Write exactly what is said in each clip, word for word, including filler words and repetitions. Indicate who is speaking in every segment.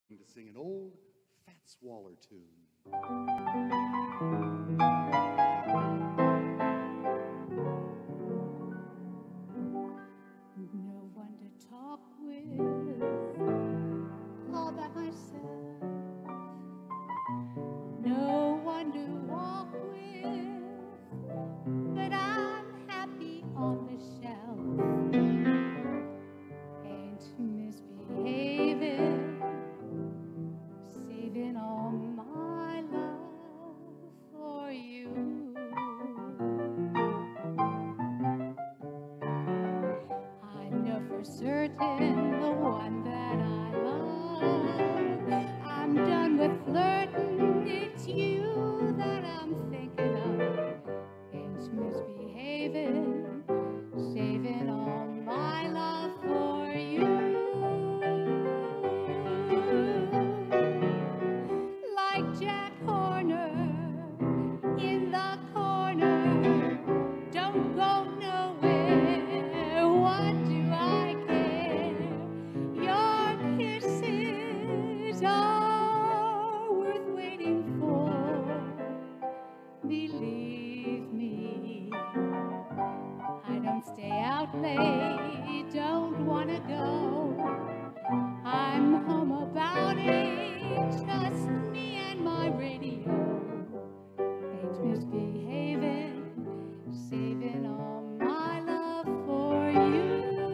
Speaker 1: to sing an old Fats Waller tune.
Speaker 2: No one to talk with, all by myself. No one to walk with, but I'm happy on the shelf. Ain't misbehaving, saving all my love for you. I know for certain the one that I love. I'm done with flirting, it's you that I'm thinking of. Ain't misbehaving, saving all my love for you. Like Jack Horner in the corner, don't go nowhere, what do I care? Your kisses are worth waiting for. Believe me, I don't stay out late, don't wanna go. I'm home about eight, just me and my radio. Ain't misbehaving, saving all my love for you.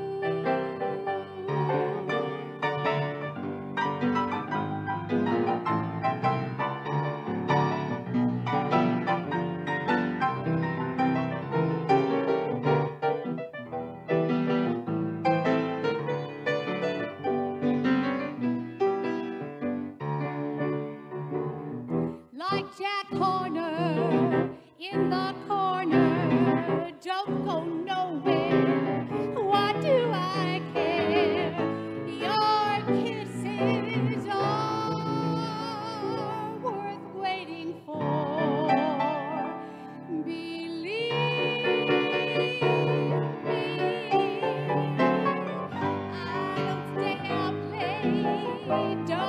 Speaker 2: Like Jack Horner in the corner, don't go nowhere, what do I care? Your kisses are worth waiting for. Believe me, I don't stay up late, don't